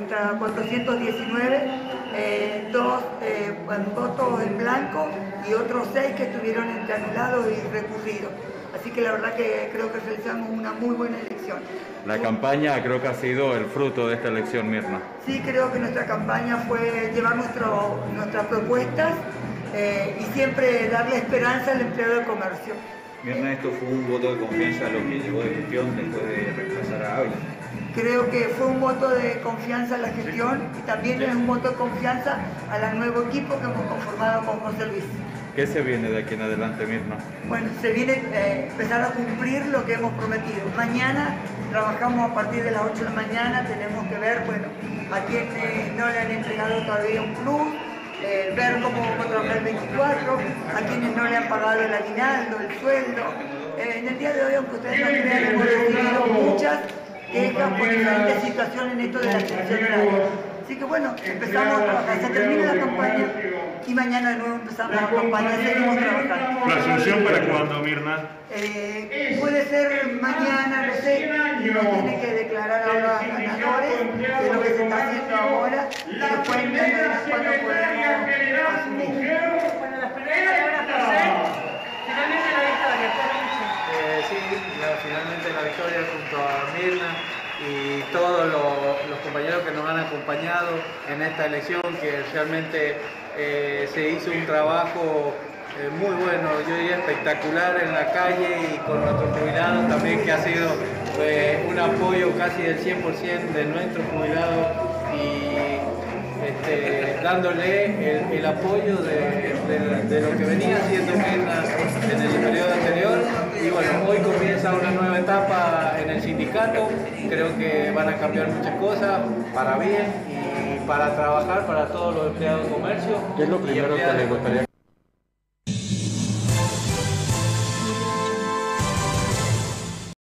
nuestra 419, dos votos en blanco y otros 6 que estuvieron entre anulados y recurridos. Así que la verdad que creo que realizamos una muy buena elección. La campaña creo que ha sido el fruto de esta elección, Mirna. Sí, creo que nuestra campaña fue llevar nuestras propuestas y siempre darle esperanza al empleado de comercio. Mirna, esto fue un voto de confianza a lo que llegó de gestión después de reemplazar a Ávila. Creo que fue un voto de confianza a la gestión y también es un voto de confianza al nuevo equipo que hemos conformado con José Luis. ¿Qué se viene de aquí en adelante, Mirna? Bueno, se viene empezar a cumplir lo que hemos prometido. Mañana trabajamos a partir de las 8 de la mañana, tenemos que ver, bueno, a quienes no le han entregado todavía un plus, ver cómo vamos a trabajar el 24, a quienes no le han pagado el aguinaldo, el sueldo. En el día de hoy, aunque ustedes no crean, hemos recibido muchas quejas por diferentes situaciones en esto de la atención horaria. Así que bueno, empezamos a trabajar, se termina la campaña y mañana de nuevo empezamos la campaña, seguimos trabajando. ¿La asunción para cuándo, Mirna? Puede ser mañana, no sé, uno tiene que declarar ahora ganadores, que es lo que se está haciendo ahora, y después entenderán cuándo podemos asumir. Bueno, las primeras palabras por ser, finalmente la victoria, Sí, finalmente la victoria junto a Mirna y todos los compañeros que nos han acompañado en esta elección, que realmente se hizo un trabajo muy bueno, yo diría espectacular en la calle y con nuestros jubilados también, que ha sido un apoyo casi del 100% de nuestros jubilados y dándole el apoyo de lo que venía haciendo Mirna en el periodo anterior. Y bueno, hoy comienza una nueva etapa en el sindicato, creo que van a cambiar muchas cosas para bien y para trabajar para todos los empleados de comercio. ¿Qué es lo primero que les gustaría